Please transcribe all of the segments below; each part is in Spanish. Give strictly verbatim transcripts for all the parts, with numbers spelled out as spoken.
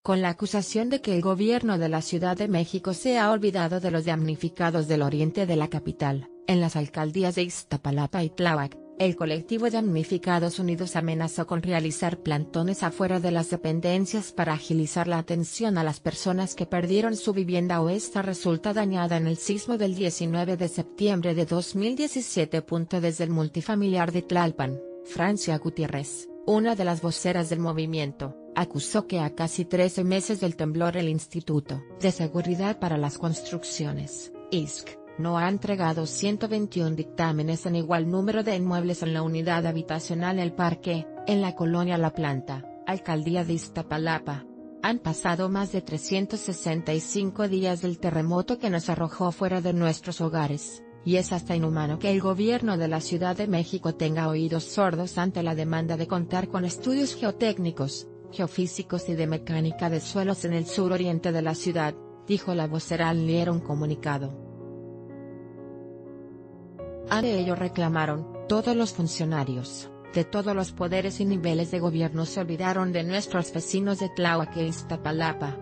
con la acusación de que el gobierno de la Ciudad de México se ha olvidado de los damnificados del oriente de la capital. En las alcaldías de Iztapalapa y Tláhuac, el colectivo Damnificados Unidos amenazó con realizar plantones afuera de las dependencias para agilizar la atención a las personas que perdieron su vivienda o esta resulta dañada en el sismo del diecinueve de septiembre de dos mil diecisiete. Desde el multifamiliar de Tlalpan, Francia Gutiérrez, una de las voceras del movimiento, acusó que a casi trece meses del temblor el Instituto de Seguridad para las Construcciones, I S C, no ha entregado ciento veintiún dictámenes en igual número de inmuebles en la unidad habitacional El Parque, en la colonia La Planta, alcaldía de Iztapalapa. Han pasado más de trescientos sesenta y cinco días del terremoto que nos arrojó fuera de nuestros hogares, y es hasta inhumano que el gobierno de la Ciudad de México tenga oídos sordos ante la demanda de contar con estudios geotécnicos, geofísicos y de mecánica de suelos en el suroriente de la ciudad, dijo la vocera al leer un comunicado. Ante ello reclamaron, todos los funcionarios, de todos los poderes y niveles de gobierno se olvidaron de nuestros vecinos de Tláhuac e Iztapalapa.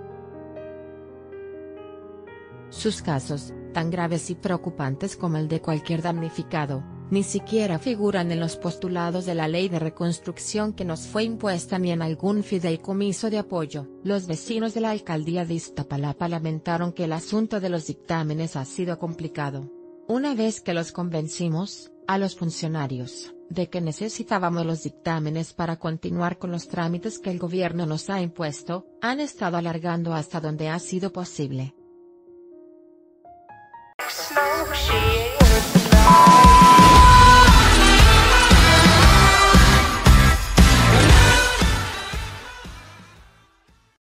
Sus casos, tan graves y preocupantes como el de cualquier damnificado, ni siquiera figuran en los postulados de la ley de reconstrucción que nos fue impuesta ni en algún fideicomiso de apoyo. Los vecinos de la alcaldía de Iztapalapa lamentaron que el asunto de los dictámenes ha sido complicado. Una vez que los convencimos, a los funcionarios, de que necesitábamos los dictámenes para continuar con los trámites que el gobierno nos ha impuesto, han estado alargando hasta donde ha sido posible.